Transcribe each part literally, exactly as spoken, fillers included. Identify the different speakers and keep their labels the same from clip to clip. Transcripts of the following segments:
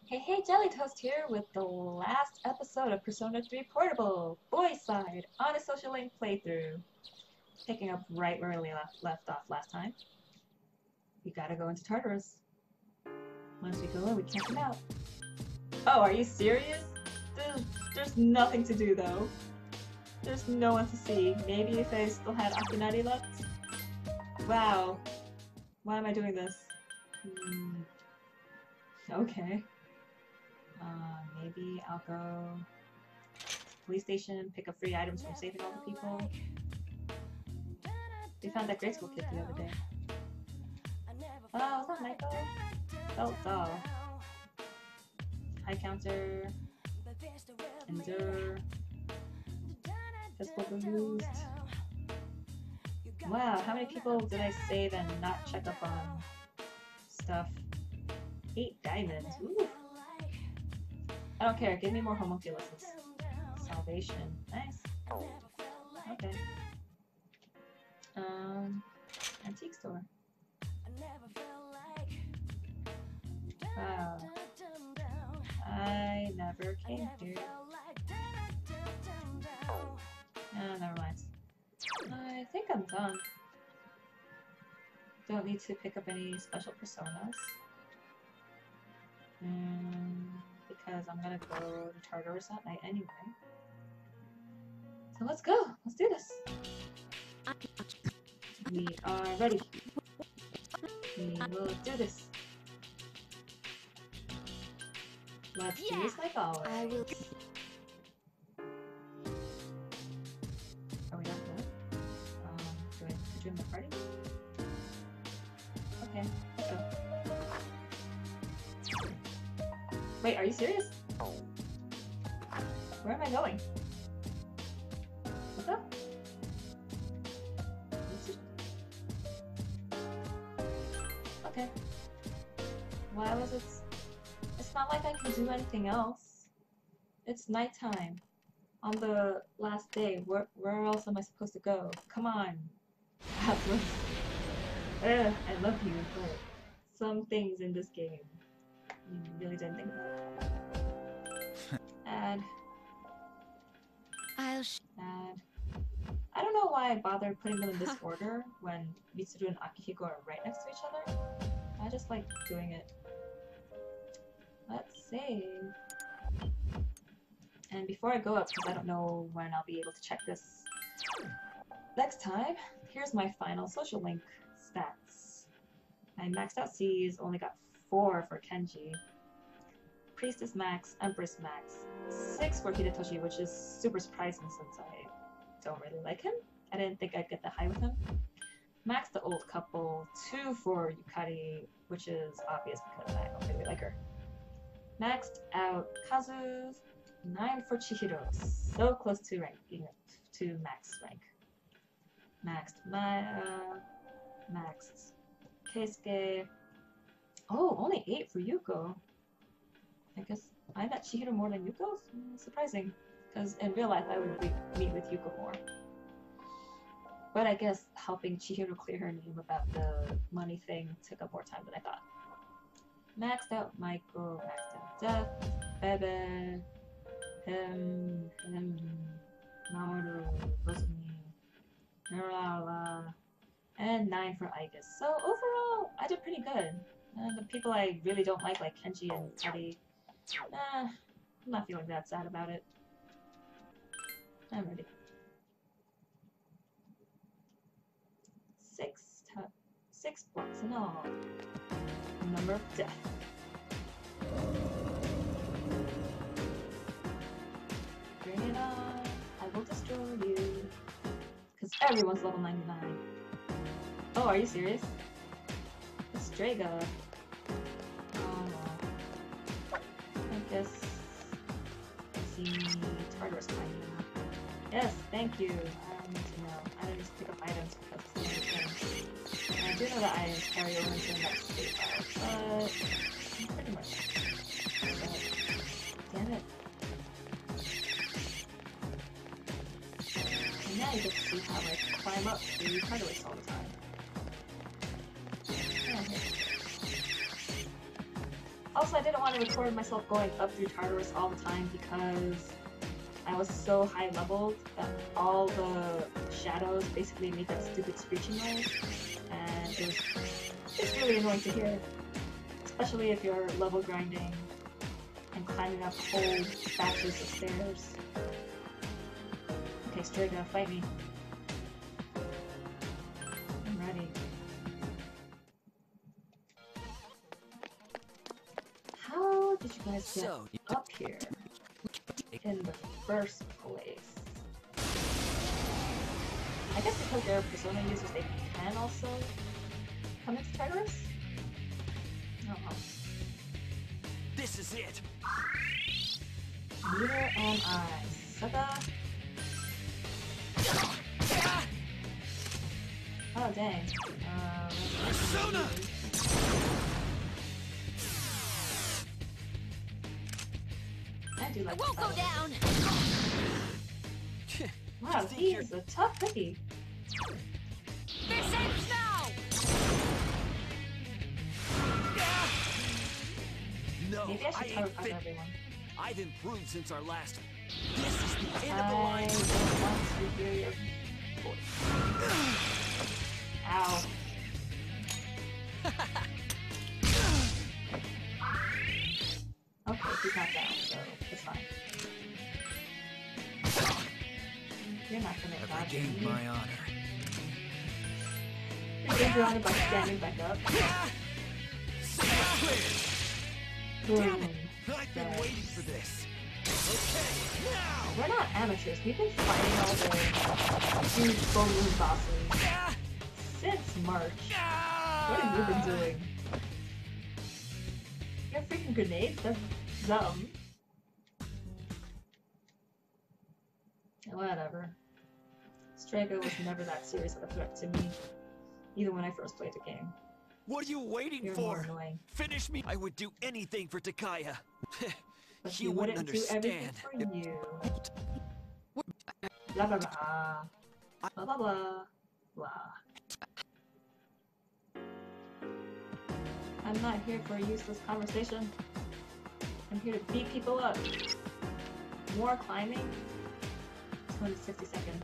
Speaker 1: Hey, hey, Jelly Toast here with the last episode of Persona three Portable, Boys Side, on a social link playthrough. Picking up right where we left, left off last time. We gotta go into Tartarus. Once we go in, we can't come out. Oh, are you serious? There's, there's nothing to do though. There's no one to see. Maybe if I still had Akinari left? Wow. Why am I doing this? Hmm. Okay. Uh, maybe I'll go to the police station, pick up free items from saving all the people. We found that grade school kid the other day. Oh, is that Michael? Oh, doll. High counter. Endure. Physical boost. Wow, how many people did I save and not check up on stuff? Eight diamonds. Ooh. I don't care. Give me more homunculuses. Salvation. Nice. Okay. Um, antique store. Wow. I never came here. Oh, never mind. I think I'm done. Don't need to pick up any special personas. Um, because I'm gonna go to Tartarus that night anyway. So let's go! Let's do this! We are ready. We will do this. Let's do this like always.
Speaker 2: I will.
Speaker 1: Are we not good? Um, do I put you in the party? Okay, let's go. Wait, are you serious? Where am I going? What's up? Okay. Why was it? It's not like I can do anything else. It's nighttime. On the last day, where, where else am I supposed to go? Come on. Atlas. Ugh, I love you, but some things in this game you really didn't think about. Add.
Speaker 2: I'll. Sh
Speaker 1: Add. I don't know why I bothered putting them in this order when Mitsuru and Akihiko are right next to each other. I just like doing it. Let's save. And before I go up, because I don't know when I'll be able to check this next time, here's my final social link stats. I maxed out C's, only got four for Kenji. Priestess max, Empress max, six for Hidetoshi, which is super surprising since I don't really like him. I didn't think I'd get that high with him. Max the old couple, two for Yukari, which is obvious because I don't really like her. Maxed out Kazu, nine for Chihiro, so close to ranking to max rank. Maxed Maya, maxed Keisuke. Oh, only eight for Yuko. I guess I met Chihiro more than Yuko? Mm, surprising, because in real life I would meet with Yuko more. But I guess helping Chihiro clear her name about the money thing took up more time than I thought. Maxed out Michael, maxed out Death, Bebe, him, him, Mamoru, Rosumi, Nurala, and nine for Aigis. So overall, I did pretty good. And the people I really don't like, like Kenji and Teddy, eh, I'm not feeling that sad about it. I'm ready. Six, six blocks in all. Number of death. Bring it on. I will destroy you. Because everyone's level ninety-nine. Oh, are you serious? It's Draga. Oh no. I guess I see Tartarus behind you. Yes, thank you. I need to know. I need to pick up items because it's the only thing. And I do know that items carry over into the next save file, but pretty much. But, damn it. And now you get to see how I climb up the Tartarus all the time. Oh, Also, I didn't want to record myself going up through Tartarus all the time because I was so high leveled that all the shadows basically made that stupid screeching noise, and it was it's really annoying to hear, especially if you're level grinding and climbing up whole batches of stairs. Okay, Strega, fight me. I'm ready. How did you guys get
Speaker 2: So,
Speaker 1: up here in the first place? I guess because they're Persona users, they can also come into Tartarus? I don't know.
Speaker 2: this is it.
Speaker 1: Neither am I. Sucker. Oh, dang. Uh,
Speaker 2: Persona!
Speaker 1: I do like
Speaker 3: I won't
Speaker 1: that.
Speaker 3: go down.
Speaker 1: Wow,
Speaker 2: You think
Speaker 1: he
Speaker 2: you're-
Speaker 1: is a tough cookie.
Speaker 3: This ends now.
Speaker 2: No,
Speaker 1: Maybe I
Speaker 2: I
Speaker 1: should
Speaker 2: ain't
Speaker 1: telepath
Speaker 2: fit.
Speaker 1: everyone.
Speaker 2: I've improved since our last. This is the end of the
Speaker 1: I
Speaker 2: line.
Speaker 1: don't want to hear your voice. Ow. Okay, he's not down, so it's fine. You're not gonna
Speaker 2: Have
Speaker 1: dodge
Speaker 2: regained
Speaker 1: me.
Speaker 2: my honor.
Speaker 1: You're getting grounded by standing back up.
Speaker 2: Clear.
Speaker 1: Boom.
Speaker 2: I've been
Speaker 1: Right.
Speaker 2: waiting for this. Okay, now.
Speaker 1: We're not amateurs. We've been fighting all the huge balloon bosses since March. What have you been doing? Your freaking grenades? That's dumb. Whatever. Strega was never that serious of a threat to me, even when I first played the game.
Speaker 2: What are you waiting
Speaker 1: You're more
Speaker 2: for?
Speaker 1: annoying.
Speaker 2: Finish me. I would do anything for Takaya.
Speaker 1: But
Speaker 2: You
Speaker 1: you
Speaker 2: wouldn't
Speaker 1: wouldn't do everything
Speaker 2: understand.
Speaker 1: for you. Blah blah blah. Blah blah blah. Blah. I'm not here for a useless conversation. I'm here to beat people up. More climbing? two hundred fifty seconds.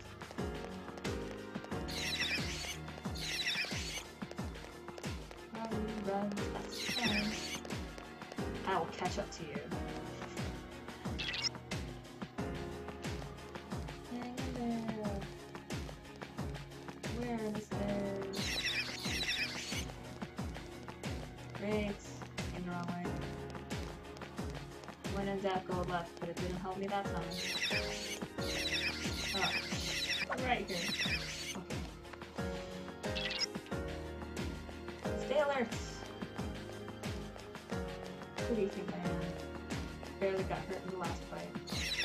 Speaker 1: Run, run, fast as you can. I will catch up to you. Hang in there. Where are the stairs? Great. Came the wrong way. When in doubt, go left, but it didn't help me that time. Oh, right here. Okay. Stay alert! Who do you think I am? Barely got hurt in the last fight.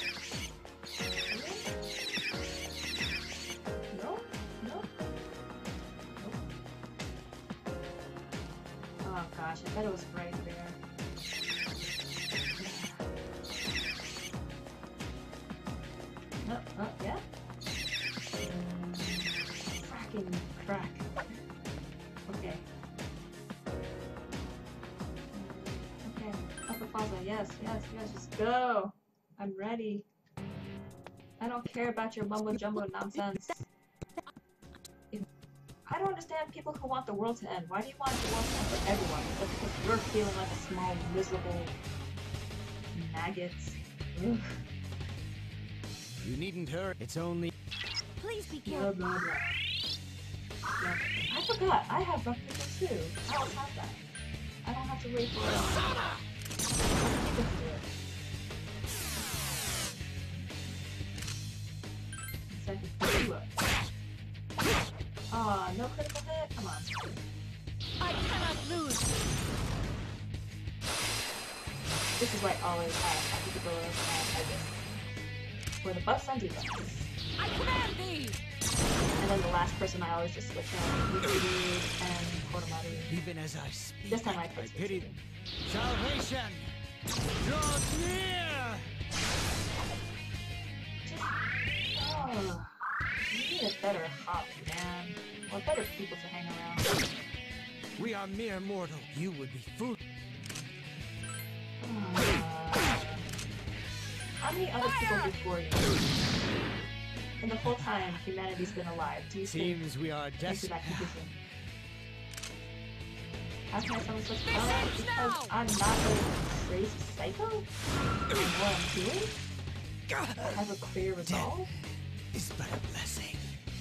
Speaker 1: No? No? Nope. Oh gosh, I bet it was right there. Oh, oh, yeah? Cracking crack. Okay. Okay. Upper plaza, yes, yes, yes, just go! I'm ready. I don't care about your mumbo jumbo nonsense. If I don't understand people who want the world to end. Why do you want the world to end for everyone? Just because you're feeling like a small, miserable maggot. Ugh.
Speaker 2: You needn't hurry. It's only.
Speaker 3: Please be
Speaker 1: Blah,
Speaker 3: careful.
Speaker 1: blah, blah. Yeah. I forgot, I have rough people too. I always have that. I don't have to wait for it. People to do it. So I can do it. Aw, no critical hit? Come on.
Speaker 3: I cannot lose.
Speaker 1: This is why I always have Akikubo and Ibis. For the buffs and debuffs.
Speaker 3: I command thee.
Speaker 1: And then the last person I always just switch out with Yuki and Kodomaru.
Speaker 2: Even as I speak,
Speaker 1: This time I picked
Speaker 2: I pity.
Speaker 1: Yuki.
Speaker 2: Salvation draws near.
Speaker 1: Just, oh, you need a better hop, man. Or better people to hang around.
Speaker 2: We are mere mortal. You would be fool.
Speaker 1: Uh, how many other people before you? In the whole time humanity's been alive, do you think?
Speaker 2: Seems we are
Speaker 1: Thanks for
Speaker 2: destined.
Speaker 1: that confusion. How can I summon such power? Because I'm not a crazy psycho? I know what I'm doing? I have a clear resolve?
Speaker 2: It's but a blessing.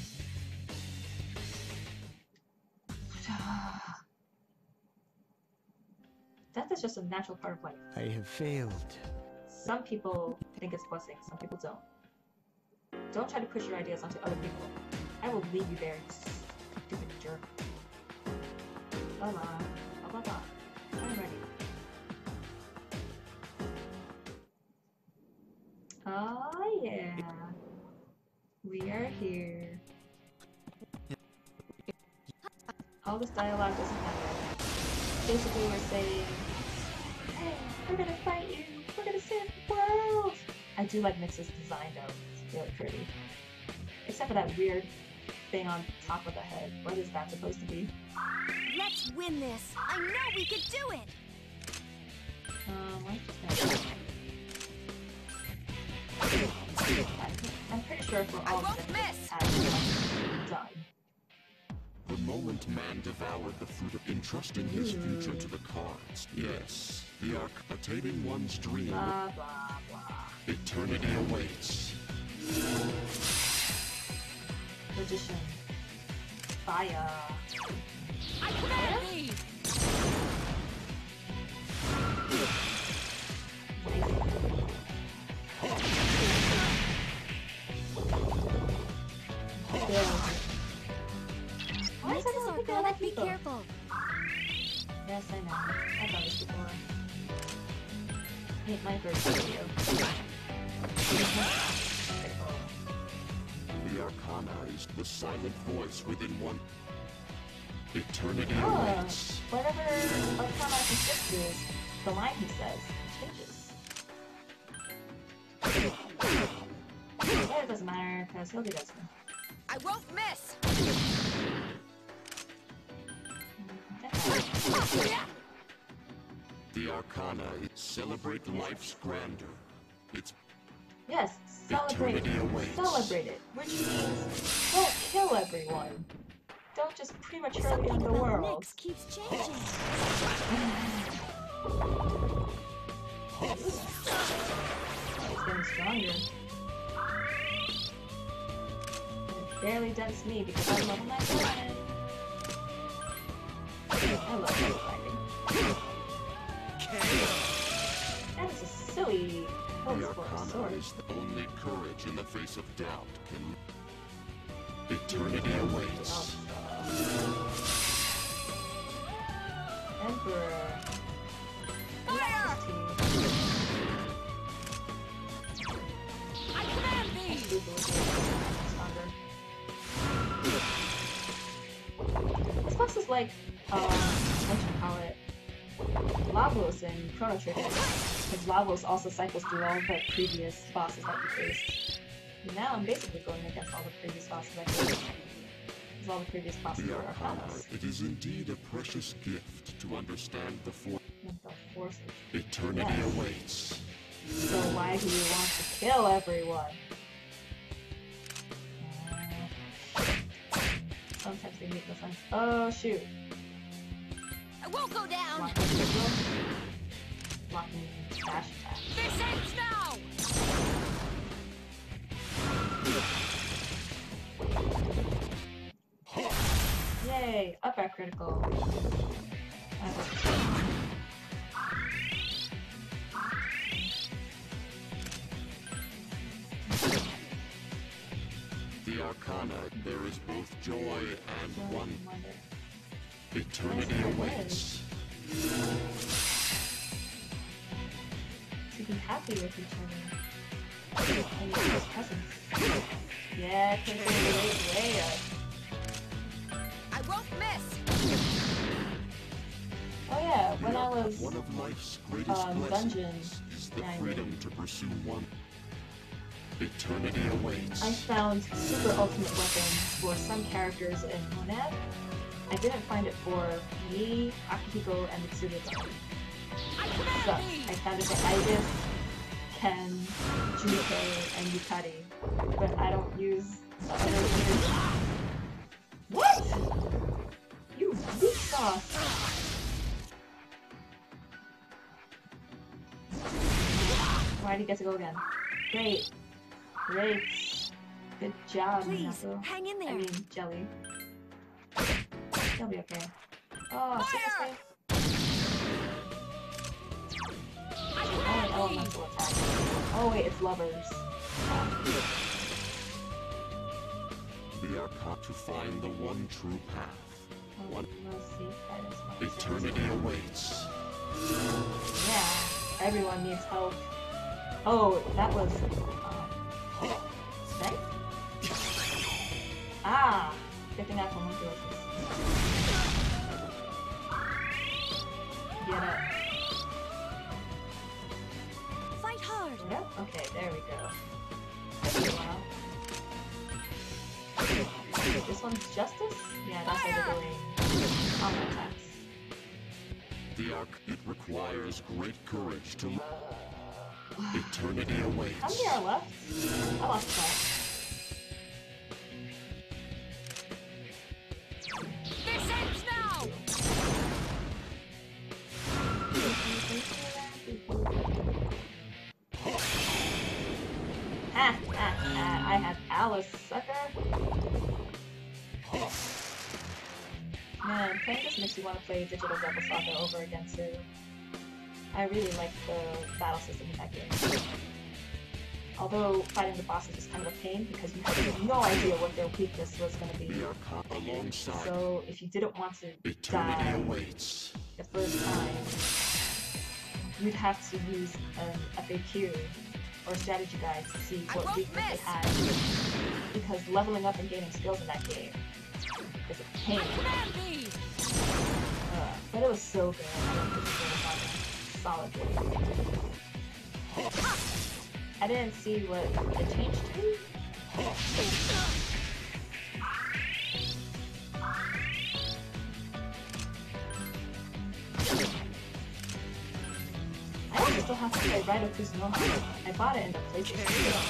Speaker 1: Death is just a natural part of life.
Speaker 2: I have failed.
Speaker 1: Some people think it's a blessing, some people don't. Don't try to push your ideas onto other people. I will leave you there, you stupid jerk. Blah blah. Blah blah blah. I'm ready. Oh yeah. We are here. All this dialogue doesn't matter. Basically we're saying, hey, we're gonna fight you! We're gonna save the world! I do like Nyx's design though. It's really pretty. Except for that weird thing on top of the head. What is that supposed to be?
Speaker 3: Let's win this. I know we could do it.
Speaker 1: Um, I'm just gonna... I'm pretty sure for all of them,
Speaker 3: miss.
Speaker 1: I'm done.
Speaker 4: The moment man devoured the fruit of entrusting his future to the cards. Yes, the arc attaining one's dream.
Speaker 1: Blah blah blah.
Speaker 4: Eternity awaits.
Speaker 1: Magician. Fire.
Speaker 3: I command thee.
Speaker 1: Why is
Speaker 3: Nyx is
Speaker 1: everyone
Speaker 3: our
Speaker 1: picking on
Speaker 3: god.
Speaker 1: my
Speaker 3: Be
Speaker 1: people?
Speaker 3: careful.
Speaker 1: Yes, I know. I've done this before. Hate my first video.
Speaker 4: The arcana is the silent voice within one. Eternity
Speaker 1: Oh,
Speaker 4: awaits.
Speaker 1: whatever Arcana consists is, the line he says changes. Yeah, it doesn't matter, because he'll be dead soon.
Speaker 3: I won't miss.
Speaker 4: The arcana is celebrate life's grandeur. It's
Speaker 1: Yes, celebrate
Speaker 4: Eternity awaits.
Speaker 1: Celebrate it, which means don't kill everyone. Don't just prematurely
Speaker 3: Something
Speaker 1: end the
Speaker 3: about
Speaker 1: world.
Speaker 3: Nyx keeps changing.
Speaker 1: It's getting stronger. It barely dents me because I love my friend. I love fight fighting. And it's a silly pose
Speaker 4: the
Speaker 1: for a
Speaker 4: arcana
Speaker 1: sword.
Speaker 4: is the only courage in the face of doubt can. Eternity awaits.
Speaker 1: Emperor.
Speaker 3: Fire!
Speaker 1: Majesty.
Speaker 3: I command thee.
Speaker 1: Stronger. This boss is like, uh, what you call it, Lavos in Chrono Trigger. Because Lavos also cycles through all the previous bosses that he faced. And now I'm basically going against all the previous bosses I faced. Because all the previous bosses
Speaker 4: The
Speaker 1: were
Speaker 4: arcana,
Speaker 1: Arcanas.
Speaker 4: it is indeed a precious gift to understand the force.
Speaker 1: And the forces.
Speaker 4: Eternity
Speaker 1: Yes.
Speaker 4: awaits.
Speaker 1: So why do you want to kill everyone? Uh, sometimes they make no sense. Oh shoot.
Speaker 3: I won't go down.
Speaker 1: Blocking signal. Blocking dash attack.
Speaker 3: This ends now.
Speaker 1: Yay! Up at critical. I hope so.
Speaker 4: The arcana, there is both joy and
Speaker 1: Joy
Speaker 4: one.
Speaker 1: and wonder.
Speaker 4: Eternity
Speaker 1: Yes, there
Speaker 4: awaits.
Speaker 1: To be happy with each other. And with his presence. Yeah, King way, way up.
Speaker 3: I won't miss.
Speaker 1: Oh yeah,
Speaker 4: The
Speaker 1: when I
Speaker 4: arc-
Speaker 1: was
Speaker 4: one of life's greatest
Speaker 1: um,
Speaker 4: blessings
Speaker 1: dungeon
Speaker 4: is the
Speaker 1: grinding.
Speaker 4: freedom to pursue one. Eternity awaits.
Speaker 1: I found super ultimate weapons for some characters in Monad. I didn't find it for me, Akihiko, and Mitsuruga. So, I found it for Ibis, Ken, Junpei, and Yukari, but I don't use the other weird... What?! You weak sauce! Why'd he get to go again? Great. Great. Good job,
Speaker 3: Please,
Speaker 1: Minato.
Speaker 3: hang in
Speaker 1: I
Speaker 3: there.
Speaker 1: mean, Jelly. He'll be okay. Oh, see this thing? Only elemental attack. Oh wait, it's lovers.
Speaker 4: We are caught to find the one true path.
Speaker 1: Oh,
Speaker 4: One
Speaker 1: we'll see. Guidance points.
Speaker 4: eternity awaits.
Speaker 1: Yeah, everyone needs help. Oh, that was... Um, strength? Ah! Good thing I have homunculus. Get it.
Speaker 3: Fight hard.
Speaker 1: Yep, okay, there we go. Took me a while. This one's justice? Yeah, that's how they're doing combo attacks.
Speaker 4: The arc, it requires great courage to... Eternity awaits.
Speaker 1: How many are left? I lost track.
Speaker 3: This ends now.
Speaker 1: Ha ha ha, I have Alice, sucker! Man, playing this makes me want to play Digital Rebel Saga over again too. I really like the battle system in that game. Although fighting the bosses is kind of a pain because you have no idea what their weakness was going to be.
Speaker 4: We are caught alongside.
Speaker 1: So if you didn't want to
Speaker 4: Eternity
Speaker 1: die
Speaker 4: awaits.
Speaker 1: the first time, you'd have to use an F A Q or strategy guide to see what
Speaker 3: won't
Speaker 1: weakness it
Speaker 3: miss.
Speaker 1: had. Because leveling up and gaining skills in that game is a pain.
Speaker 3: Command me.
Speaker 1: Uh, but it was so good. I love this solid game. I didn't see what it changed to. I also still have to play Ride of Kusunoha. I bought it in the PlayStation Store.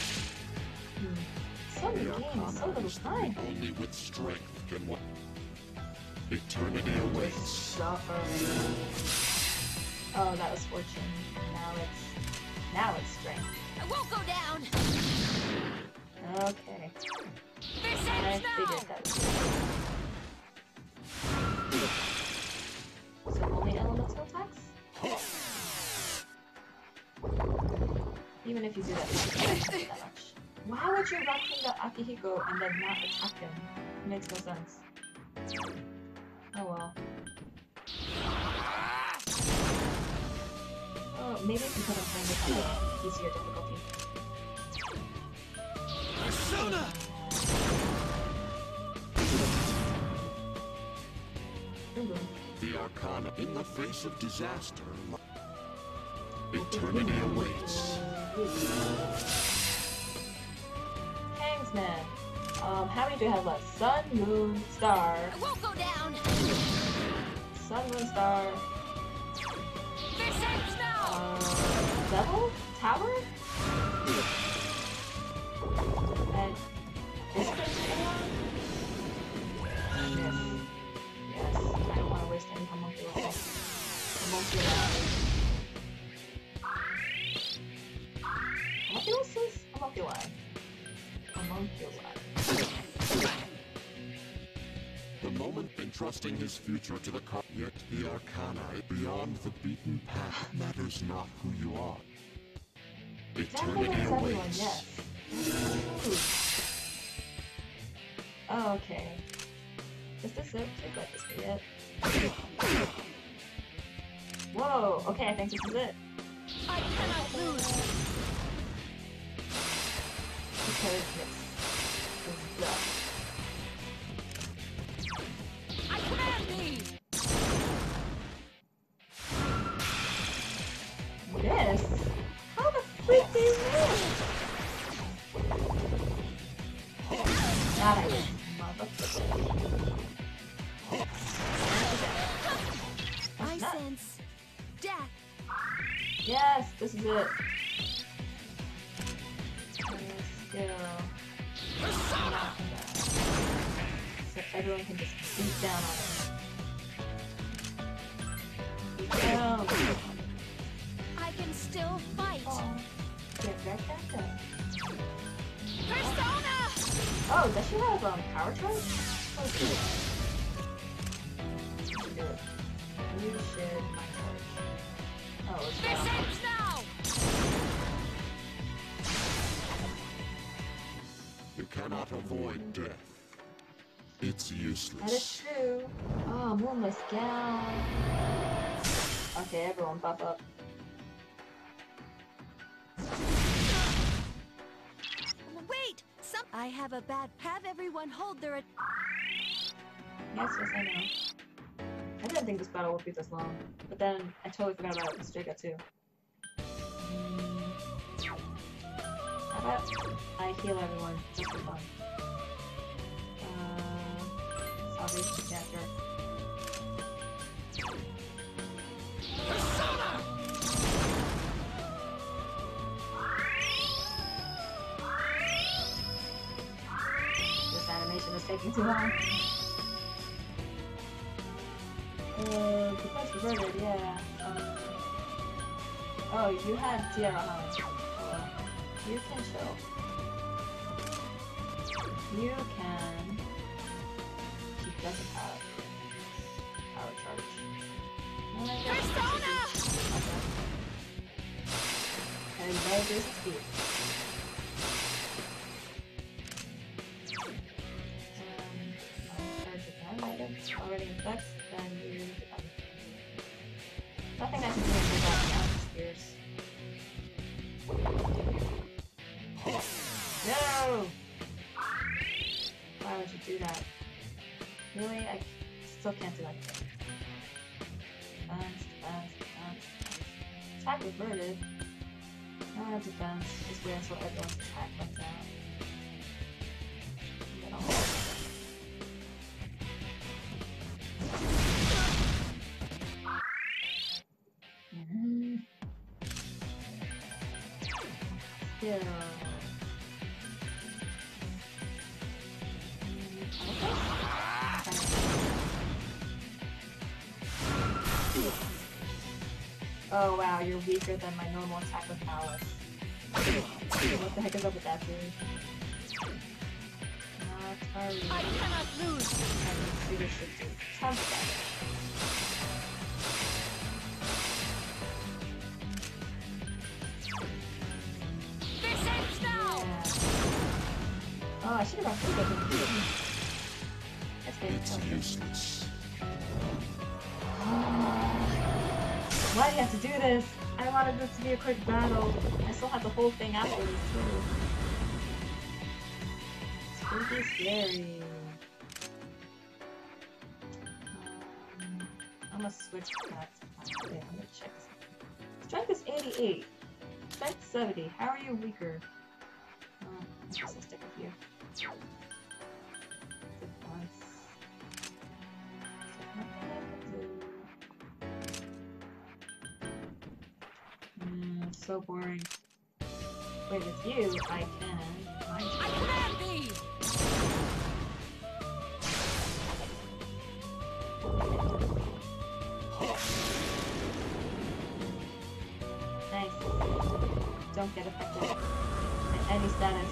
Speaker 1: Hmm. So many
Speaker 4: We are
Speaker 1: games, so
Speaker 4: caught
Speaker 1: little time.
Speaker 4: only with strength can one. Eternity awaits.
Speaker 1: Suffering. Oh, that was fortune. Now it's now it's strength.
Speaker 3: I won't go down.
Speaker 1: Okay.
Speaker 3: This
Speaker 1: I
Speaker 3: ends now.
Speaker 1: figured that was so only elemental attacks? Even if you do that, you don't do that much. Why would you run into Akihiko and then not attack him? It makes no sense. Oh well. Oh, maybe it's because I'm playing this on an easier difficulty.
Speaker 2: Persona!
Speaker 1: Boom boom.
Speaker 4: The Arcana in the face of disaster. Eternity awaits.
Speaker 1: Hangsman. Um, how many do I have left? Sun, Moon, Star.
Speaker 3: I won't go down.
Speaker 1: Sun, Moon, Star.
Speaker 3: This ends now.
Speaker 1: Uh, Devil? Tower? And is this anyone? Yes. Yes. I don't want to waste any homunculus. Homunculus. Homunculuses? Homunculi. Homunculi.
Speaker 4: The moment entrusting his future to the car, yet the Arcana beyond the beaten path matters not who you are.
Speaker 1: Definitely
Speaker 4: Eternity
Speaker 1: everyone,
Speaker 4: awaits.
Speaker 1: yes. Oh, okay. Is this it? Please let this be it. Whoa, okay, I think this is it.
Speaker 3: I cannot lose.
Speaker 1: Because this is done.
Speaker 3: I command thee.
Speaker 1: This? How the freak do you know? Not I motherfucker.
Speaker 3: I
Speaker 1: Not-
Speaker 3: sense death.
Speaker 1: is it. Skill. So everyone can just beat down on it. Beat down.
Speaker 3: I can still fight.
Speaker 1: Oh. Get right back up.
Speaker 3: Persona!
Speaker 1: Oh, does she have um power charge? Oh, good. You should do it. You should mind charge. Oh, it's
Speaker 3: This ends now!
Speaker 4: You cannot avoid death. It's
Speaker 1: That is
Speaker 4: useless.
Speaker 1: true. Oh, moonless gown. Okay, everyone buff up.
Speaker 3: Wait! Some I have a bad have everyone hold their
Speaker 1: Yes, yes, I know. I didn't think this battle would be this long, but then I totally forgot about it with Strega too. Mm. How about I heal everyone just for fun? Uh, Salvation Chapter. This animation is taking too long. Uh, defense reverted, yeah. Um, oh, you had Tierra, huh? Oh, you can show. You can. She doesn't have power charge. And I guess
Speaker 3: Persona!
Speaker 1: Okay. And no boost speed. Um, I'll charge again, I guess. Already infects, then you defend. Nothing I can do without the Alex Spears. No! Why would you do that? Really? I still can't do anything. Defense, defense, defense, defense. Attack reverted. No defense. Just wait until everyone's attack runs out. And then I'll Mm-hmm. Still. Oh wow, you're weaker than my normal attack with Alice. What the heck is up with that, dude? Not hurry.
Speaker 3: I cannot lose!
Speaker 1: I need to should do some stuff.
Speaker 3: This ends now!
Speaker 1: Yeah. Oh, I should have gone for the That's good.
Speaker 4: It's
Speaker 1: Okay.
Speaker 4: useless.
Speaker 1: Why do you have to do this? I wanted this to be a quick battle. I still have the whole thing afterwards too. Spooky scary. Um, I'm gonna switch back to okay, I'm gonna check this. Strength is eighty-eight. Strength seventy. How are you weaker? Oh, I guess I'll stick with you. Defense. Nothing I can do. Mm, so boring. Wait, with you, I can. Mind
Speaker 3: I
Speaker 1: you.
Speaker 3: command thee!
Speaker 1: Nice. Don't get affected at any status.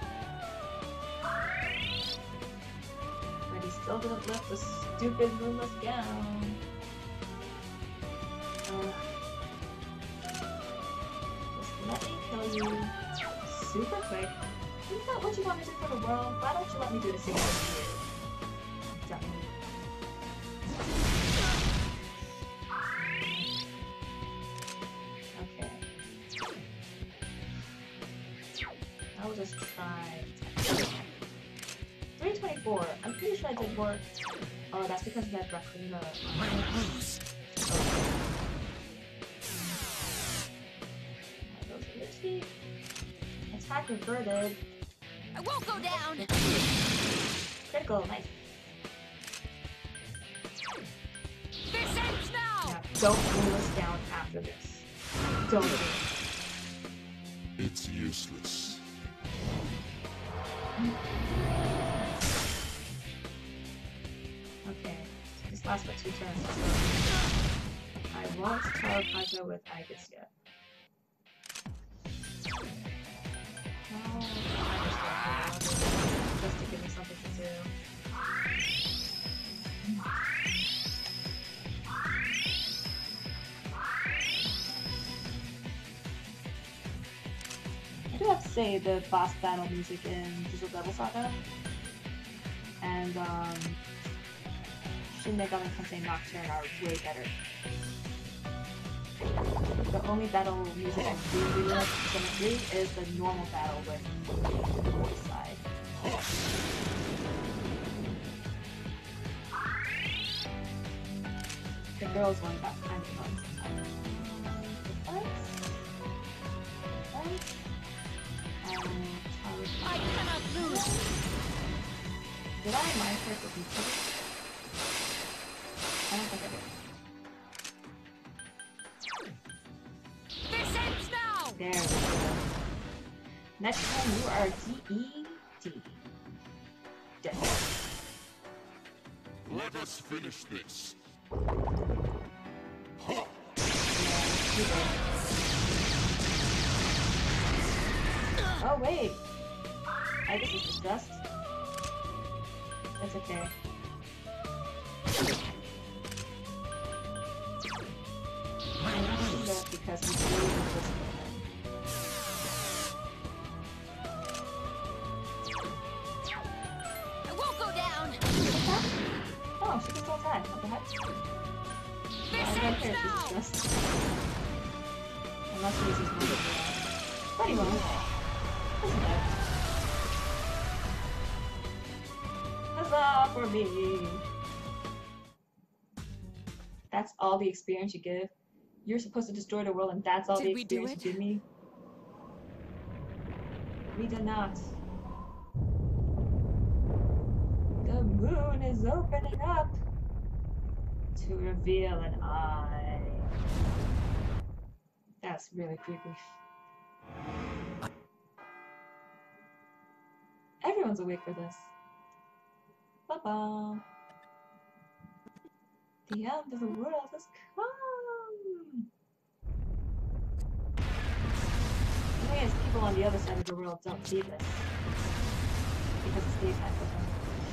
Speaker 1: But he still didn't lift the stupid moonless gown. Ugh. Just let me kill you super quick. Isn't that what you want me to do for the world? Why don't you let me do the same thing for you? Done. Okay. I'll just try. three twenty-four. I'm pretty sure I did more. Oh, that's because we had Raccoon. uh,
Speaker 2: I won't lose.
Speaker 1: Those are your teeth. Attack reverted.
Speaker 3: I won't go down!
Speaker 1: Critical, nice.
Speaker 3: This ends now!
Speaker 1: Now, don't pull us down after this. Don't do it.
Speaker 4: It's useless.
Speaker 1: Okay, so this lasts for two turns. I won't teleport with Agus yet. Oh, I understand. Just to give me something to do. I do have to say the boss battle music in Digital Devil Saga and um, Shin Megami Tensei Nocturne are way better. The only battle music I do really like in Persona three is the normal battle with the voice side. The girls one got kind of fun sometimes. What? What? Um,
Speaker 3: I cannot lose.
Speaker 1: did I mind her for people? I don't think I did.
Speaker 3: This ends now.
Speaker 1: There we go. Next time you are D E D. Dead.
Speaker 4: Let us finish this.
Speaker 1: Yeah, you did. Oh wait! I guess it's distressed. It's okay. I'm not doing that because he's really listening.
Speaker 3: I won't go down.
Speaker 1: Oh, she can still attack. What the heck?
Speaker 3: This
Speaker 1: I don't
Speaker 3: ends
Speaker 1: care if
Speaker 3: now.
Speaker 1: she's distressed. Unless he uses movement for that. But he won't. Doesn't matter. Huzzah for me! That's all the experience you give? You're supposed to destroy the world and that's all
Speaker 3: Did
Speaker 1: the
Speaker 3: we do
Speaker 1: experience
Speaker 3: it?
Speaker 1: you give me? We did not. The moon is opening up to reveal an eye. That's really creepy. Everyone's awake for this. Ba-ba. The end of the world has come. The thing is, people on the other side of the world don't see this because it's daytime for them.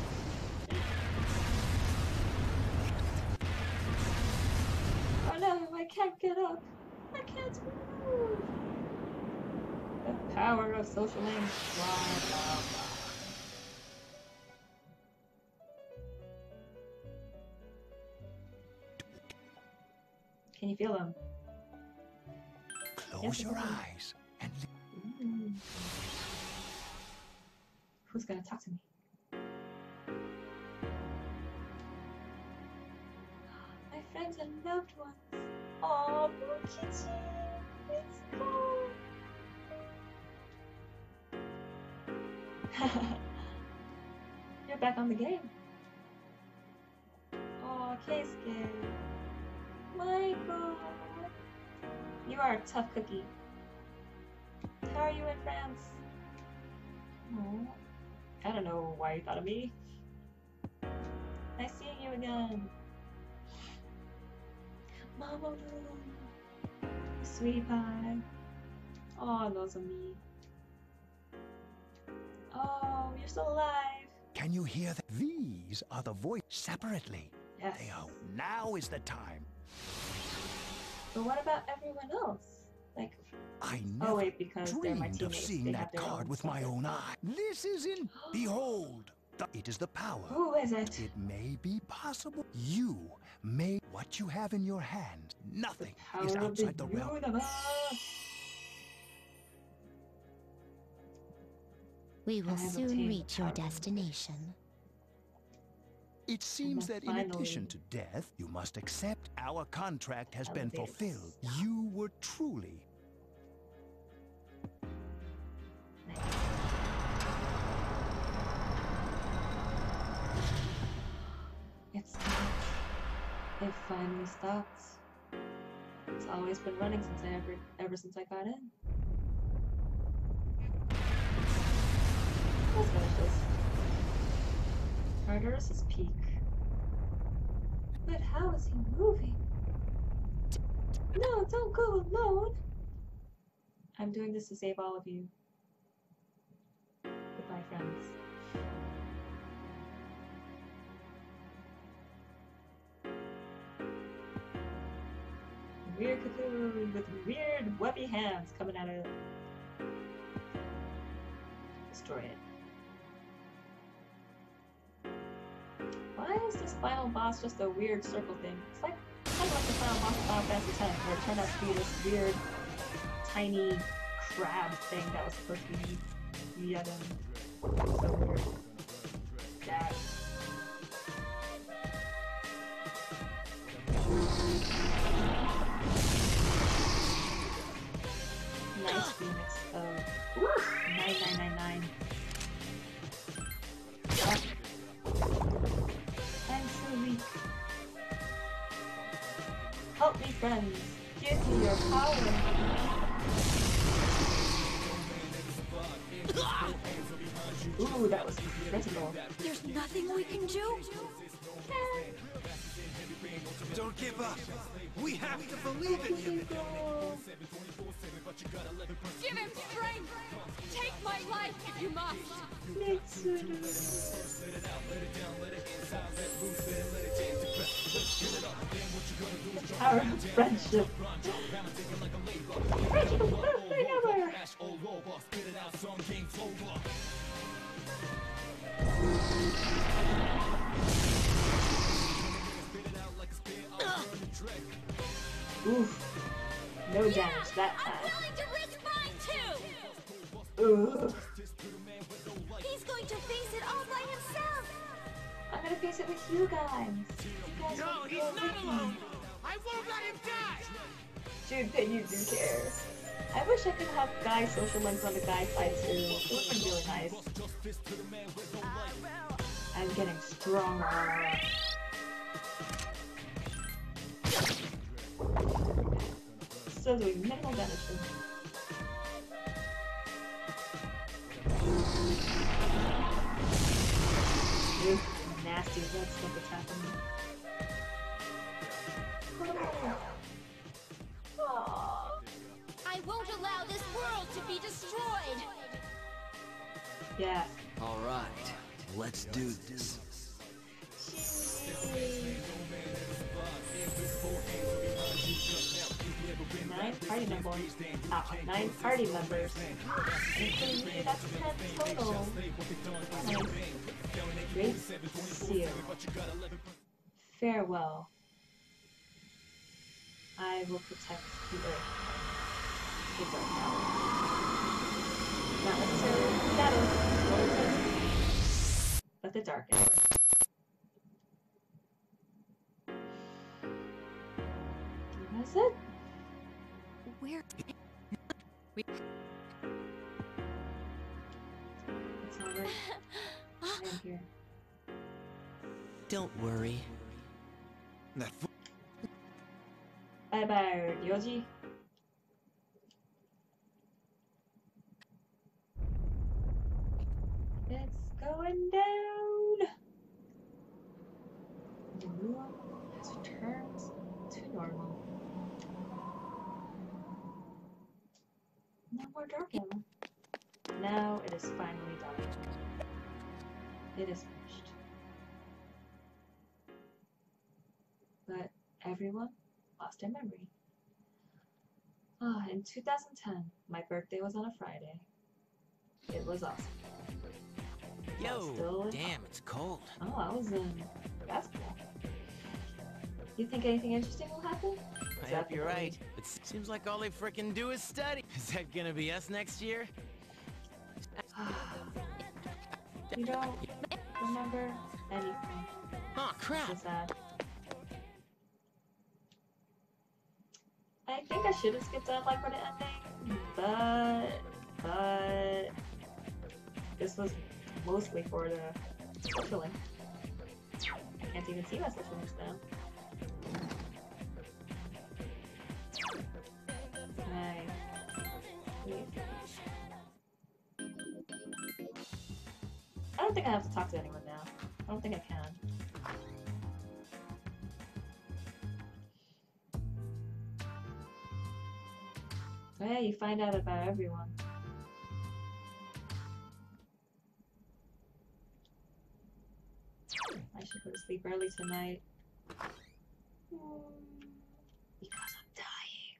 Speaker 1: Oh no, I can't get up. I can't move. The power of social links. Blah, blah, blah. Can you feel them?
Speaker 2: Close
Speaker 1: Yes,
Speaker 2: your
Speaker 1: I can.
Speaker 2: eyes and
Speaker 1: Mm. Who's gonna talk to me? My friends and loved ones. Aw, Blue Kitty. Let's go. You're back on the game. Aw, Keisuke. Michael. You are a tough cookie. How are you in France? Oh, I don't know why you thought of me. Nice seeing you again. Mama Lou. Sweetie pie. Oh, those are me. Oh, you're still alive.
Speaker 2: can you hear that? These are the voices separately.
Speaker 1: Yes.
Speaker 2: They are. Now is the time.
Speaker 1: But what about everyone else? Like,
Speaker 2: I never
Speaker 1: oh wait, because they're my
Speaker 2: dreamed of
Speaker 1: teammates.
Speaker 2: seeing
Speaker 1: They
Speaker 2: that
Speaker 1: have their
Speaker 2: card
Speaker 1: own
Speaker 2: with my
Speaker 1: separate-
Speaker 2: own eye. This is in. Behold, the- it is the power.
Speaker 1: Who is it?
Speaker 2: It may be possible. You may what you have in your hand.
Speaker 1: The
Speaker 2: Nothing
Speaker 1: power
Speaker 2: is
Speaker 1: of the
Speaker 2: outside the realm.
Speaker 1: universe.
Speaker 3: We will
Speaker 1: I have
Speaker 3: soon
Speaker 1: obtained
Speaker 3: reach your
Speaker 1: power.
Speaker 3: destination.
Speaker 2: It seems
Speaker 1: then
Speaker 2: that in addition to
Speaker 1: finally-
Speaker 2: death, you must accept our contract has been
Speaker 1: Elevated
Speaker 2: fulfilled.
Speaker 1: stop.
Speaker 2: You were truly.
Speaker 1: Nice. It stopped. It finally stopped. It's always been running since I ever ever since I got in. Let's finish this. Tartarus's Peak. But how is he moving? No, don't go alone! I'm doing this to save all of you. Goodbye, friends. Weird cocoon with weird webby hands coming out of it. Destroy it. Why is this final boss just a weird circle thing? It's like kind of like the final boss of Final Fantasy ten, where it turned out to be this weird, tiny crab thing that was supposed to be Yedem. So weird. Dad. Nice remix of nine nine nine nine. Ah. I'm so weak. Help me, friends. Give me your power. Ooh, that was critical.
Speaker 3: There's nothing we can do?
Speaker 2: Don't give up. We have to believe in you.
Speaker 3: Give him strength! Take my life if you must!
Speaker 1: The power of friendship. Friendship is the best thing ever! Oof. No damage that
Speaker 3: I'm
Speaker 1: time.
Speaker 3: willing to risk mine too!
Speaker 1: Ooh.
Speaker 3: He's going to face it all by himself!
Speaker 1: I'm gonna face it with you guys. You guys
Speaker 2: No,
Speaker 1: will
Speaker 2: he's
Speaker 1: go
Speaker 2: not
Speaker 1: with me.
Speaker 2: alone. I won't let him die.
Speaker 1: Dude, that you do care. I wish I could have guy social links on the guy side too. It would be really nice. I'm getting stronger. Still doing minimal damage to him. Ew, nasty red stuff that's happening. Aww.
Speaker 3: I won't allow this world to be destroyed!
Speaker 1: Yeah.
Speaker 5: All right, let's do this.
Speaker 1: Nine party members. Ah, nine party members. Including me, that's ten total. Nice. Great seal. Farewell. I will protect the earth. The dark hour. Not necessarily the shadows, but the dark hour. That's it.
Speaker 3: Where?
Speaker 1: It's alright. I'm here.
Speaker 5: Don't worry.
Speaker 2: That
Speaker 1: Bye bye, Ryoji. It's going down. The moon has returned to normal. No more dark ammo. Now it is finally done. It is finished. But everyone lost their memory. Ah, in two thousand ten, my birthday was on a Friday. It was awesome.
Speaker 5: Yo,
Speaker 1: Still-
Speaker 5: damn, it's cold.
Speaker 1: Oh, I was in basketball. You think anything interesting will happen?
Speaker 5: I hope you're right. It seems like all they frickin' do is study. Is that gonna be us next year?
Speaker 1: You don't remember anything.
Speaker 5: Oh, crap.
Speaker 1: So sad. I think I should have skipped out like for the ending, but but this was mostly for the social link. I can't even see my social links now. Right. Wait. think I have to talk to anyone now. I don't think I can. Oh yeah, you find out about everyone. I should go to sleep early tonight. Hmm, because I'm dying.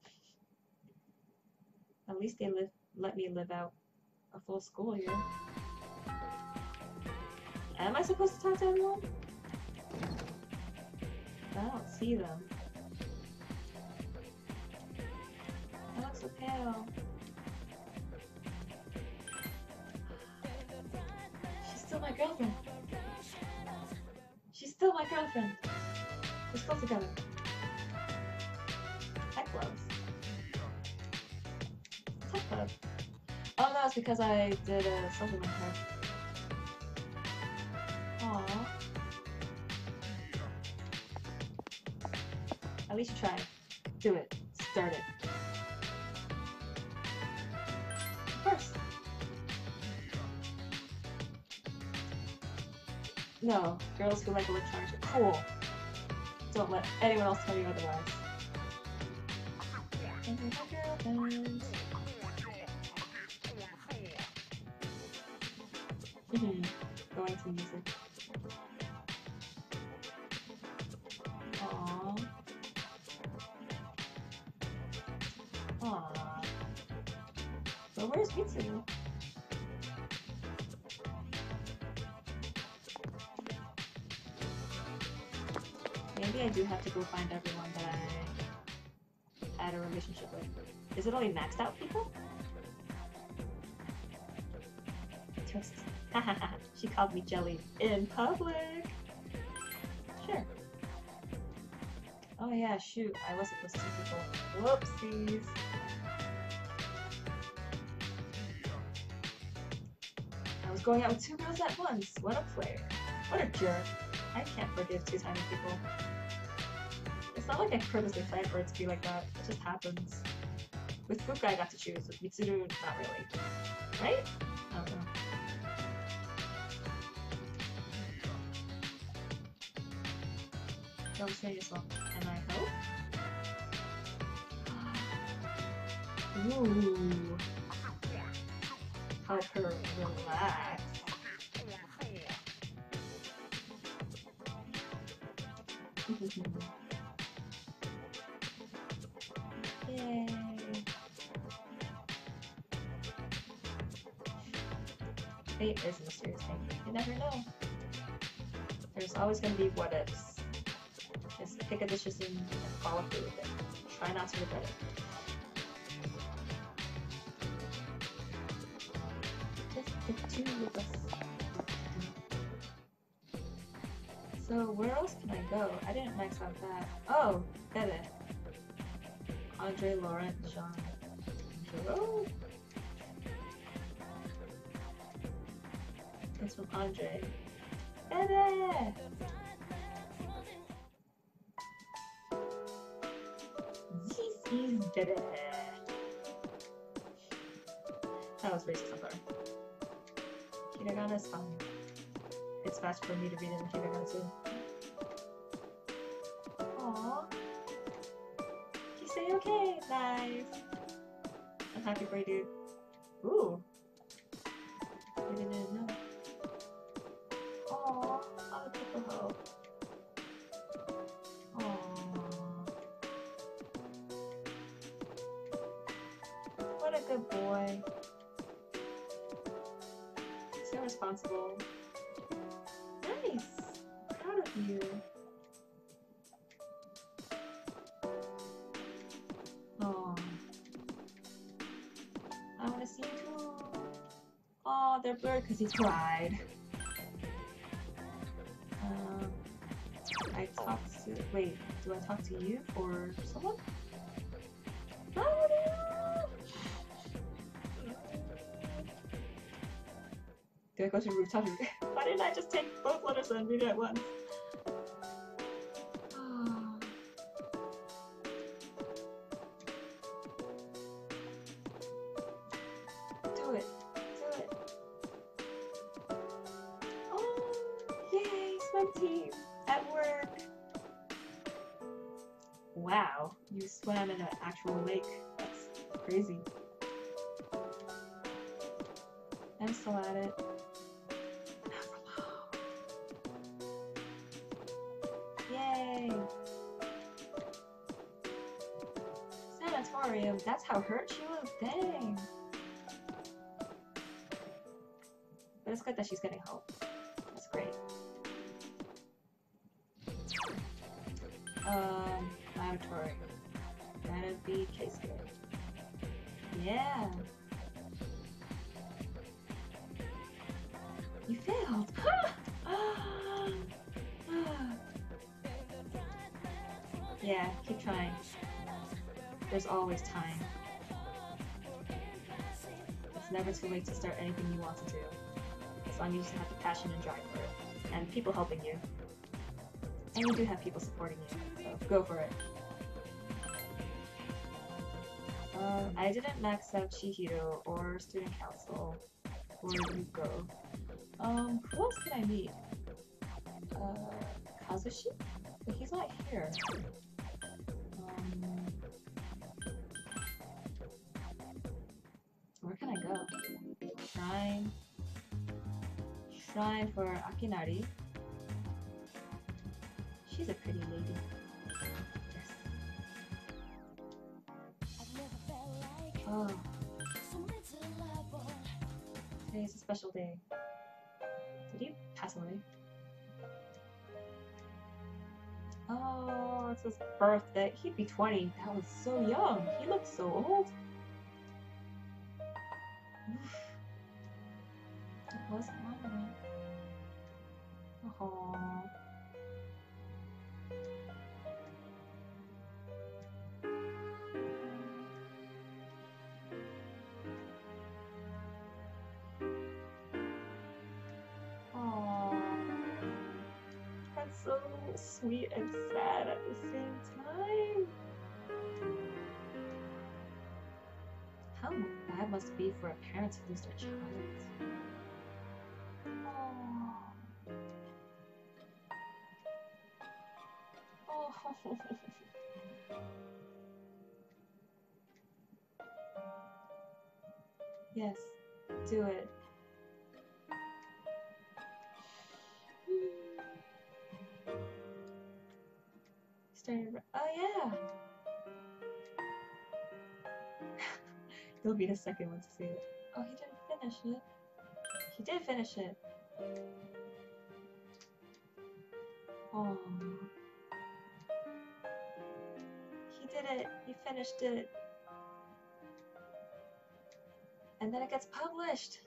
Speaker 1: At least they live, let me live out a full school year. Am I supposed to talk to everyone? I don't see them. I look so pale. She's still my girlfriend. She's still my girlfriend. We're still together. Tech gloves. Tech club. Oh no, it's because I did a social link her. Aww. At least you tried. Do it. Start it. Of course. No, girls who like electronics are cool. Don't let anyone else tell you otherwise. Mm-hmm. Going to music. Aww. Aww. But where's Mitsu? Maybe I do have to go find everyone that I had a relationship with. Is it only maxed out people? Toasty. Hahaha. She called me jelly in public. Sure. Oh yeah, shoot. I was supposed to see people. Whoopsies. I was going out with two girls at once. What a player. What a jerk. I can't forgive two-timing people. It's not like I purposely planned for it to be like that. It just happens. With Fuka I got to choose. With Mitsuru, not really. Right? I don't know. Don't say yourself. And I hope? Ooh. Help her relax. Yay. Fate is a mysterious thing. You never know. There's always going to be what ifs. Just pick a decision and follow through with it. Try not to regret it. Just the two of us. So where else can I go? I didn't max out that. Oh, Bebe. Andre, Laurent, Jean. Jerome? It's from Andre. Bebe! This is Bebe. That was racist, I'm sorry. Hiragana is fine. It's fast for me to read in Hiragana too. Aww. You say okay. Nice. I'm happy for you, dude. Ooh. You didn't know. Aww. Other people help. Aww. What a good boy. So responsible. Nice! Proud of you. Oh, I want to see you too. Oh, they're blurred because he cried. Um, I talked to. Wait, do I talk to you or someone? Oh, no! Do I go to the rooftop? Why didn't I just take both letters and read it at once? Do it. Do it. Wow, you swam in an actual lake. That's crazy. I'm still at it. Yay! Sanatorium. That's how hurt she was? Dang! But it's good that she's getting help. That's great. Um, laboratory. Gonna be case good. Yeah! You failed! Yeah, keep trying. There's always time. It's never too late to start anything you want to do. As long as you just have the passion and drive for it. And people helping you. And you do have people supporting you, so go for it. Uh, I didn't max out Chihiro or Student Council or Yuko. Um, who else can I meet? Uh, Kazushi? But he's not here. Um, where can I go? Shrine. Shrine for Akinari. She's a pretty lady. Yes. Oh. Today's a special day. Did he pass away? Oh, it's his birthday. He'd be twenty. That was so young. He looked so old. Oof. It wasn't long enough. Oh. So sweet and sad at the same time. How bad must it be for a parent to lose their child? Oh. Oh. Yes, do it. Oh yeah! He'll be the second one to see it. Oh, he didn't finish it. He did finish it. Oh. He did it. He finished it. And then it gets published.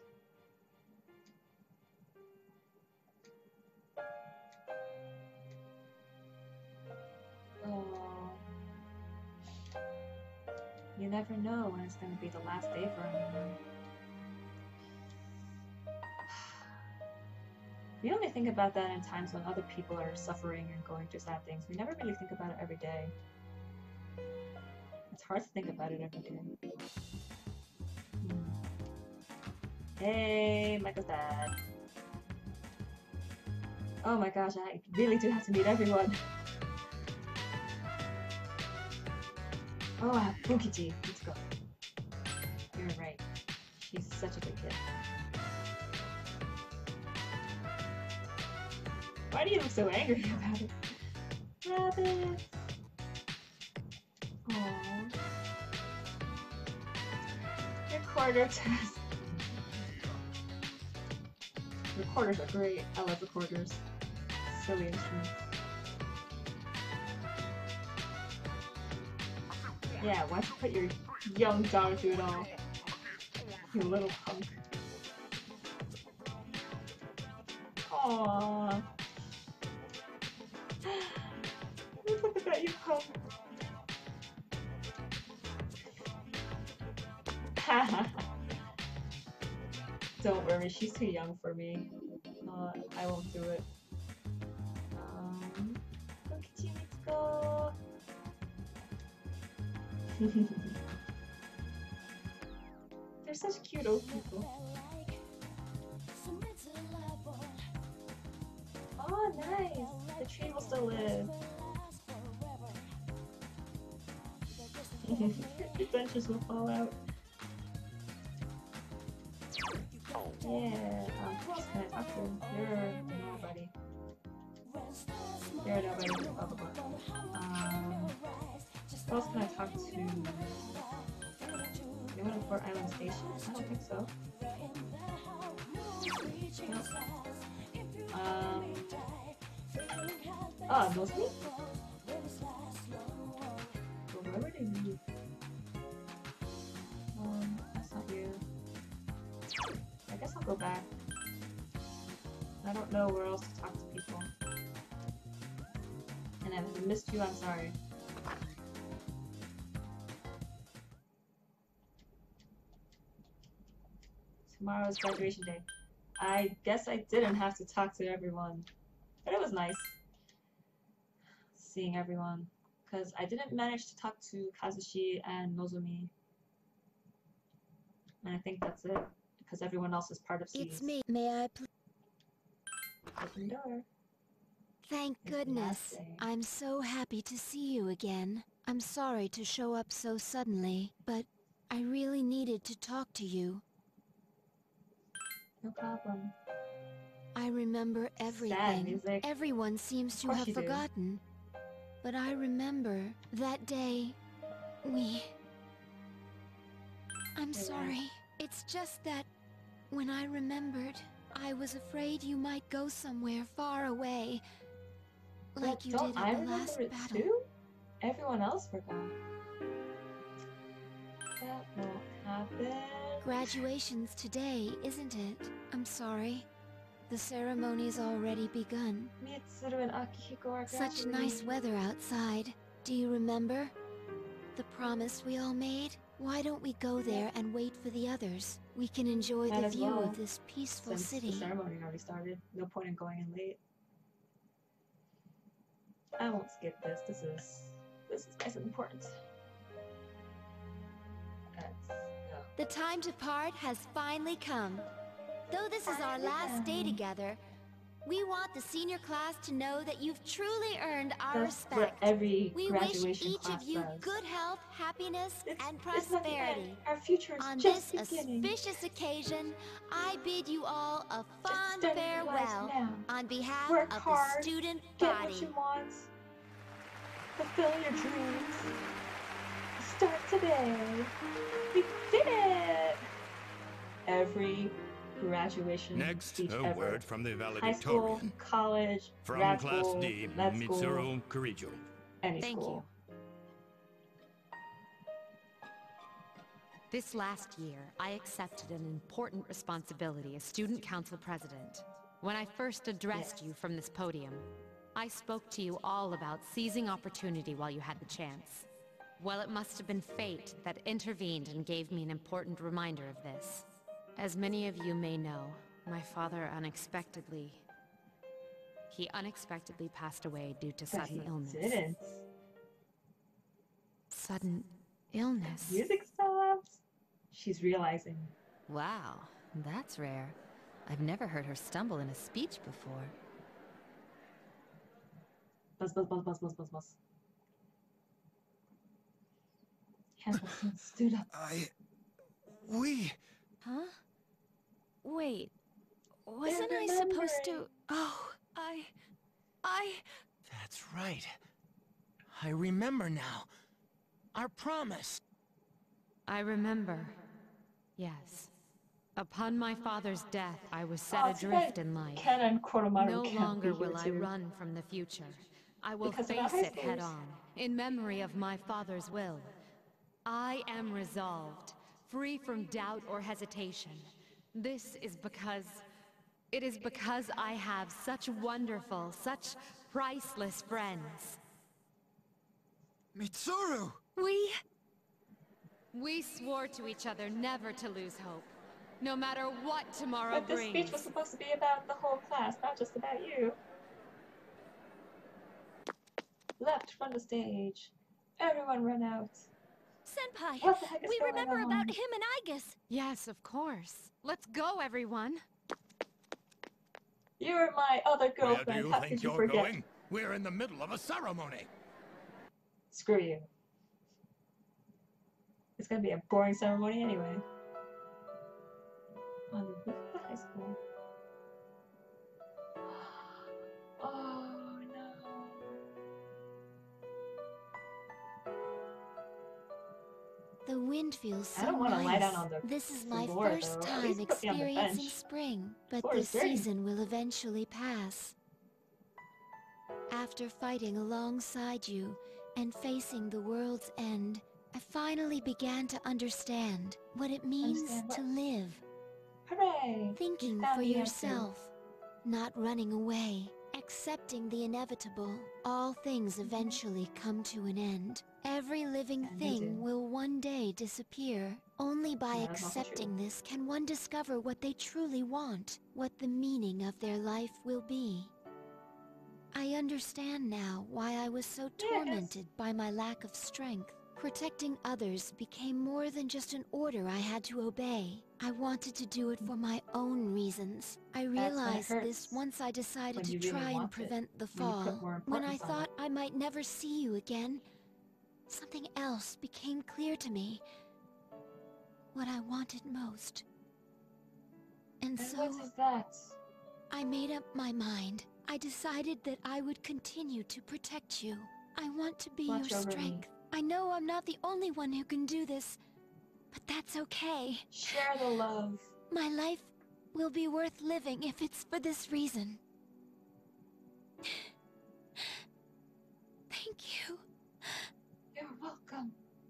Speaker 1: Oh. You never know when it's going to be the last day for anyone. We only think about that in times when other people are suffering and going through sad things. We never really think about it every day. It's hard to think about it every day. Hmm. Hey, Michael's dad. Oh my gosh, I really do have to meet everyone. Oh, I have Fukichi. Let's go. You're right. She's such a good kid. Why do you look so angry about it? Rabbit! Aww. Recorder test. Recorders are great. I love recorders. Silly instruments. Yeah, why don't you put your young daughter through it all? You little punk. Aww. Look at that, you punk. Don't worry, she's too young for me. Uh, I won't do it. Um, Fukichi, let's go. They're such cute old people. Oh, nice! The tree will still live. Your benches will fall out. Yeah, um, who else can I talk to? You're nobody. You're nobody, blah blah blah. Um, who else can I talk to? Anyone at Fort Island Station? I don't think so. No. Um, ah, mostly? Well, where would they be? Um, that's not you. I guess I'll go back. I don't know where else to talk to people. And I've missed you, I'm sorry. Tomorrow's graduation day. I guess I didn't have to talk to everyone. But it was nice seeing everyone. Because I didn't manage to talk to Kazushi and Nozomi. And I think that's it. Because everyone else is part of C's.
Speaker 3: It's me. May I please?
Speaker 1: Open door.
Speaker 3: Thank
Speaker 1: It's the
Speaker 3: goodness.
Speaker 1: last day.
Speaker 3: I'm so happy to see you again. I'm sorry to show up so suddenly, but I really needed to talk to you.
Speaker 1: No problem.
Speaker 3: I remember
Speaker 1: Sad
Speaker 3: everything.
Speaker 1: music.
Speaker 3: Everyone seems to
Speaker 1: course
Speaker 3: have
Speaker 1: you do.
Speaker 3: forgotten. But I remember that day we... I'm
Speaker 1: Yeah.
Speaker 3: sorry. It's just that when I remembered, I was afraid you might go somewhere far away. Like
Speaker 1: But
Speaker 3: you
Speaker 1: don't
Speaker 3: did
Speaker 1: I
Speaker 3: at the
Speaker 1: remember
Speaker 3: last
Speaker 1: it
Speaker 3: battle.
Speaker 1: too? Everyone else forgot. That won't happen.
Speaker 3: Graduation's today, isn't it? I'm sorry. The ceremony's already begun.
Speaker 1: Mitsuru and Akihiko are
Speaker 3: Such
Speaker 1: graduating.
Speaker 3: nice weather outside. Do you remember? The promise we all made? Why don't we go there and wait for the others? We can enjoy
Speaker 1: Might
Speaker 3: the
Speaker 1: as
Speaker 3: view
Speaker 1: well,
Speaker 3: of this peaceful
Speaker 1: Since
Speaker 3: city.
Speaker 1: the ceremony already started, no point in going in late. I won't skip this. This is this is nice and important. Let's go.
Speaker 3: The time to part has finally come. Though this is our last day together, we want the senior class to know that you've truly earned our
Speaker 1: That's what
Speaker 3: respect.
Speaker 1: every
Speaker 3: We wish
Speaker 1: graduation
Speaker 3: each
Speaker 1: class
Speaker 3: of you
Speaker 1: does.
Speaker 3: good health, happiness,
Speaker 1: It's,
Speaker 3: and
Speaker 1: it's not the end.
Speaker 3: prosperity.
Speaker 1: Our future is
Speaker 3: On
Speaker 1: just
Speaker 3: this
Speaker 1: beginning.
Speaker 3: auspicious occasion, I bid you all a
Speaker 1: Just
Speaker 3: fond
Speaker 1: study your lives
Speaker 3: farewell
Speaker 1: now.
Speaker 3: on behalf
Speaker 1: Work
Speaker 3: of
Speaker 1: hard,
Speaker 3: the student
Speaker 1: Get what
Speaker 3: body.
Speaker 1: you want. Fulfill your dreams. Start today. We did it! Every graduation
Speaker 6: Next,
Speaker 1: speech
Speaker 6: a
Speaker 1: ever.
Speaker 6: word from the
Speaker 1: High school,
Speaker 6: valedictorian.
Speaker 1: college,
Speaker 6: From
Speaker 1: grad
Speaker 6: Class
Speaker 1: school,
Speaker 6: D,
Speaker 1: med school,
Speaker 6: Mitsuru Kirijo.
Speaker 1: any
Speaker 7: Thank
Speaker 1: school.
Speaker 7: you. This last year, I accepted an important responsibility as student council president. When I first addressed
Speaker 1: Yes.
Speaker 7: you from this podium, I spoke to you all about seizing opportunity while you had the chance. Well, it must have been fate that intervened and gave me an important reminder of this. As many of you may know, my father unexpectedly... He unexpectedly passed away due to
Speaker 1: But
Speaker 7: sudden
Speaker 1: he
Speaker 7: illness.
Speaker 1: didn't.
Speaker 7: Sudden illness?
Speaker 1: Music stops. She's realizing.
Speaker 8: Wow, that's rare. I've never heard her stumble in a speech before.
Speaker 1: Buzz, buzz, buzz, buzz, buzz, buzz, buzz. Hamilton stood up.
Speaker 2: I... We...
Speaker 3: Huh? Wait, wasn't I supposed to... Oh, I... I...
Speaker 5: That's right. I remember now. Our promise.
Speaker 7: I remember. Yes. Upon my father's death, I was set
Speaker 1: Oh, it's
Speaker 7: adrift
Speaker 1: good.
Speaker 7: in life.
Speaker 1: Ken and Koromaru
Speaker 7: No
Speaker 1: can't
Speaker 7: longer
Speaker 1: be here
Speaker 7: will I
Speaker 1: too.
Speaker 7: run from the future. I will
Speaker 1: Because of our
Speaker 7: face
Speaker 1: high
Speaker 7: it head
Speaker 1: schoolers.
Speaker 7: on, in memory of my father's will. I am resolved, free from doubt or hesitation. This is because... It is because I have such wonderful, such priceless friends.
Speaker 2: Mitsuru!
Speaker 7: We... We swore to each other never to lose hope, no matter what tomorrow
Speaker 1: But this
Speaker 7: brings.
Speaker 1: speech was supposed to be about the whole class, not just about you. Left from the stage. Everyone run out.
Speaker 3: Senpai,
Speaker 1: What the heck is
Speaker 3: we
Speaker 1: going
Speaker 3: remember
Speaker 1: on?
Speaker 3: about him and Igus.
Speaker 7: Yes, of course. Let's go, everyone.
Speaker 1: You're my other
Speaker 6: Where do
Speaker 1: girlfriend.
Speaker 6: you
Speaker 1: How
Speaker 6: think
Speaker 1: could you
Speaker 6: you're
Speaker 1: forget?
Speaker 6: going? We're in the middle of a ceremony.
Speaker 1: Screw you. It's gonna be a boring ceremony anyway. On the roof of the high school. Oh no.
Speaker 3: The wind feels so
Speaker 1: I don't want to
Speaker 3: nice.
Speaker 1: lie down on the
Speaker 3: This is my
Speaker 1: floor,
Speaker 3: first
Speaker 1: though. At
Speaker 3: time
Speaker 1: least put me on the
Speaker 3: experiencing
Speaker 1: bench.
Speaker 3: spring, but
Speaker 1: Floor
Speaker 3: this
Speaker 1: is dirty.
Speaker 3: season will eventually pass. After fighting alongside you and facing the world's end, I finally began to understand what it means
Speaker 1: Understand what?
Speaker 3: to live.
Speaker 1: Hooray!
Speaker 3: Thinking
Speaker 1: Found
Speaker 3: for
Speaker 1: the answer.
Speaker 3: yourself, not running away, accepting the inevitable. All things eventually come to an end. Every living
Speaker 1: And you
Speaker 3: thing
Speaker 1: do.
Speaker 3: will one day disappear. Only by
Speaker 1: Yeah, that's also
Speaker 3: accepting
Speaker 1: true.
Speaker 3: this can one discover what they truly want, what the meaning of their life will be. I understand now why I was so
Speaker 1: Yes.
Speaker 3: tormented by my lack of strength. Protecting others became more than just an order I had to obey. I wanted to do it for my own reasons. I
Speaker 1: That's when it
Speaker 3: realized
Speaker 1: hurts,
Speaker 3: this once I decided
Speaker 1: when
Speaker 3: to
Speaker 1: you really
Speaker 3: try and
Speaker 1: want it,
Speaker 3: prevent the
Speaker 1: when you put
Speaker 3: fall.
Speaker 1: more
Speaker 3: When I
Speaker 1: importance on
Speaker 3: thought
Speaker 1: it.
Speaker 3: I might never see you again, something else became clear to me. What I wanted most. And
Speaker 1: And
Speaker 3: so
Speaker 1: what is that?
Speaker 3: I made up my mind. I decided that I would continue to protect you. I want to be
Speaker 1: Watch
Speaker 3: your
Speaker 1: over me.
Speaker 3: strength. I know I'm not the only one who can do this, but that's okay.
Speaker 1: Share the love.
Speaker 3: My life will be worth living if it's for this reason. Thank you.
Speaker 1: You're welcome.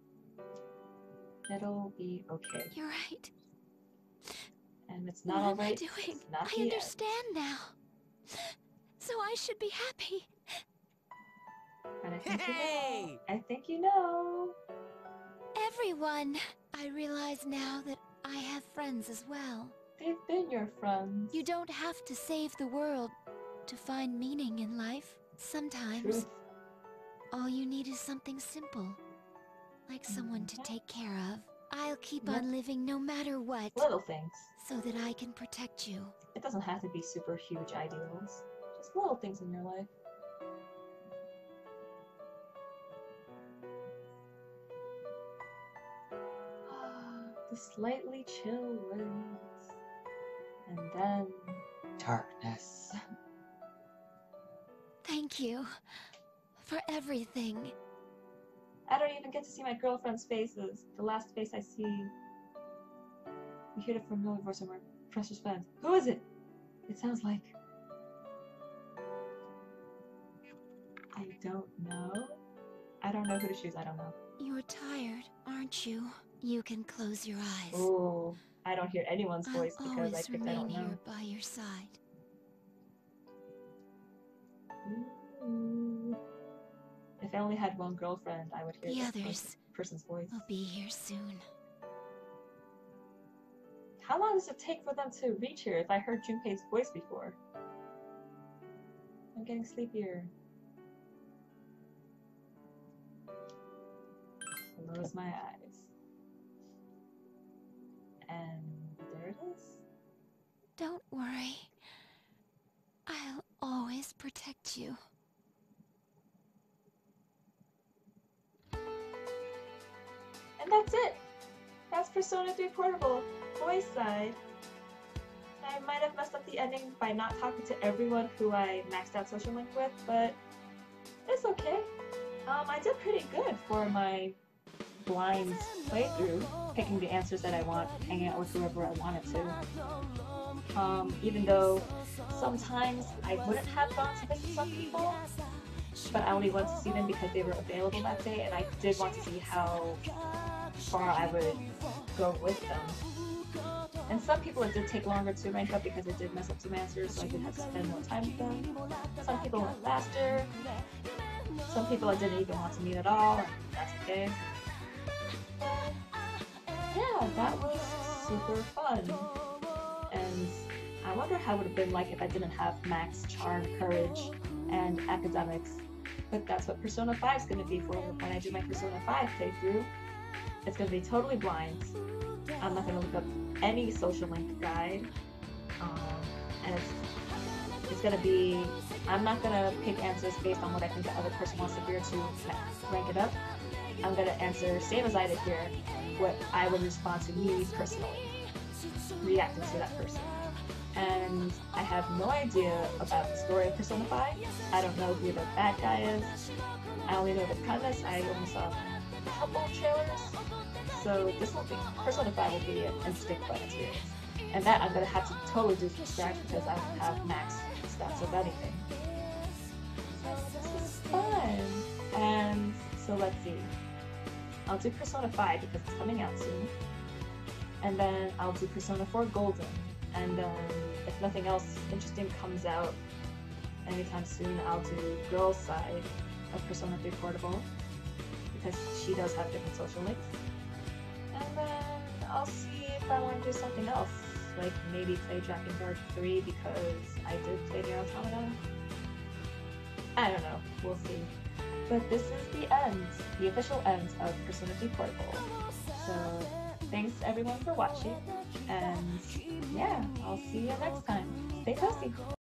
Speaker 1: It'll be okay.
Speaker 3: You're right.
Speaker 1: And it's not
Speaker 3: What am I
Speaker 1: alright.
Speaker 3: doing?
Speaker 1: It's not
Speaker 3: I
Speaker 1: the end.
Speaker 3: understand now. So I should be happy.
Speaker 1: And I think you know.
Speaker 5: Hey!
Speaker 1: I think you know.
Speaker 3: Everyone! I realize now that I have friends as well.
Speaker 1: They've been your friends.
Speaker 3: You don't have to save the world to find meaning in life. Sometimes,
Speaker 1: Truth.
Speaker 3: all you need is something simple. Like someone to
Speaker 1: Mhm.
Speaker 3: take care of. I'll keep
Speaker 1: Yep.
Speaker 3: on living no matter what,
Speaker 1: Little things.
Speaker 3: so that I can protect you.
Speaker 1: It doesn't have to be super huge ideals. Just little things in your life. The slightly chill winds. And then darkness.
Speaker 3: Thank you for everything.
Speaker 1: I don't even get to see my girlfriend's faces. The last face I see. We hear the familiar voice of our precious friend. Who is it? It sounds like... I don't know. I don't know who to choose. I don't know.
Speaker 3: You're tired, aren't you? You can close your eyes.
Speaker 1: Oh, I don't hear anyone's
Speaker 3: I'll
Speaker 1: voice because I
Speaker 3: always
Speaker 1: picked I
Speaker 3: remain
Speaker 1: don't know.
Speaker 3: here by your side.
Speaker 1: Ooh. If I only had one girlfriend, I would hear
Speaker 3: The
Speaker 1: this
Speaker 3: others
Speaker 1: person- person's voice.
Speaker 3: We'll be here soon.
Speaker 1: How long does it take for them to reach here if I heard Junpei's voice before? I'm getting sleepier. Close my eyes. And there it is.
Speaker 3: Don't worry. I'll always protect you.
Speaker 1: And that's it! That's Persona three Portable, voice side. I might have messed up the ending by not talking to everyone who I maxed out social link with, but it's okay. Um, I did pretty good for my blind playthrough, picking the answers that I want, hanging out with whoever I wanted to. Um, even though sometimes I wouldn't have gone to visit some people, but I only went to see them because they were available that day, and I did want to see how far I would go with them. And some people it did take longer to rank up because it did mess up some answers, so I did have to spend more time with them. Some people went faster. Some people I didn't even want to meet at all, and that's okay. Yeah, that was super fun. And I wonder how it would have been like if I didn't have max charm, courage, and academics. But that's what Persona five is going to be for when I do my Persona five playthrough. It's going to be totally blind. I'm not going to look up any social link guide. Um, and it's, it's going to be, I'm not going to pick answers based on what I think the other person wants to hear to rank it up. I'm gonna answer, same as I did here, what I would respond to me personally, reacting to that person. And I have no idea about the story of Persona five. I don't know who the bad guy is. I only know the premise. I only saw a couple of trailers. So this will be, Persona five will be an interesting fun experience. And that I'm gonna have to totally do from scratch because I don't have max stats of anything. So this is fun. And so let's see. I'll do Persona five because it's coming out soon. And then I'll do Persona four Golden. And then if nothing else interesting comes out anytime soon, I'll do Girl's Side of Persona three Portable because she does have different social links. And then I'll see if I want to do something else, like maybe play Dragon Guard three because I did play Nier Automata. I don't know, we'll see. But this is the end, the official end of Persona three Portable. So thanks everyone for watching, and yeah, I'll see you next time. Stay toasty!